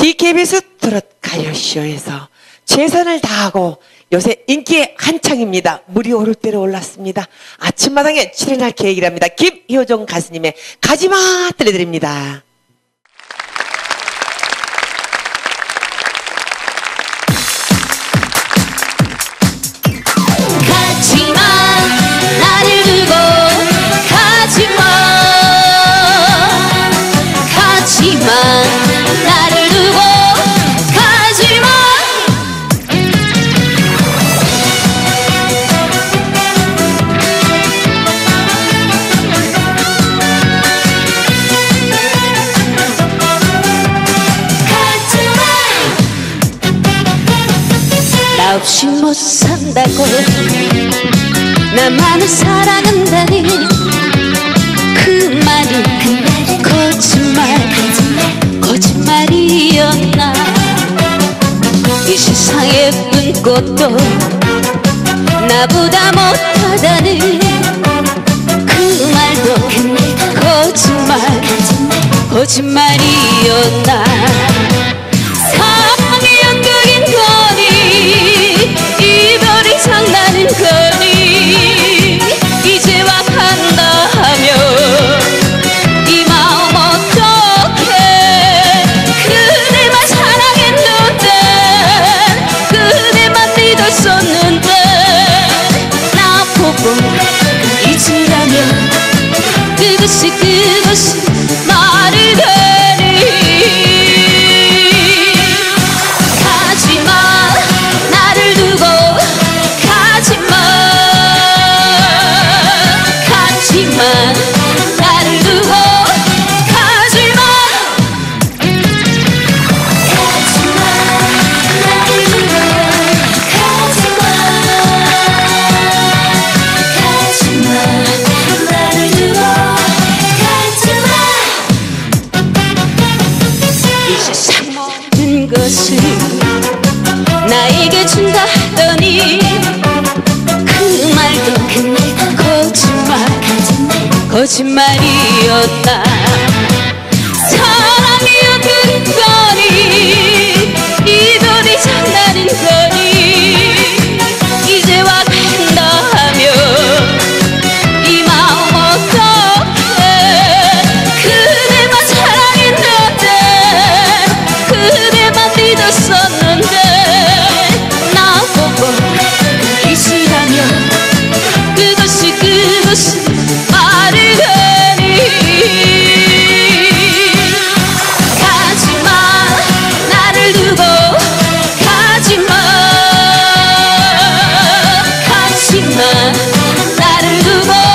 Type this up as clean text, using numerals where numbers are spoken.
DKBS 트롯 가요쇼에서 최선을 다하고 요새 인기에 한창입니다. 물이 오를 대로 올랐습니다. 아침마당에 출연할 계획이랍니다. 김효정 가수님의 가지마 들려드립니다. 가지마 나를 두고 가지마 가지마 나를 두고 가지마 나 없이 못 산다고 나만을 사랑한다니 그 말이 거짓말이었나. 이 세상에 예쁜 꽃도 나보다 못하다는 그 말도 거짓말이었나. 사랑이 연극인 거니 이별이 장난인 거니 이제와 간다 하면 이 마음 어떡해. 그대만 사랑했는데 그대만 믿었었는데 나보고 잊으라면 그것이 말이 되니. 가지마 나를 두고 가지마 가지마 나를 두고 가지마 가지마 나를 두고 가지마 가지마 나를 두고 가지마. 이 세상 모든 것을 나에게 준다 하더니 그 말도 거짓말이었다. 사랑이었던 거니 이별이 장난인 거니 이제와 간다 하면 이 마음 어떡해. 그대만 사랑했는데 그대만 믿었었는데 나보고 잊으라면 그것이 말이 되니. 가지마 나를 두고 가지마 가지마 나를 두고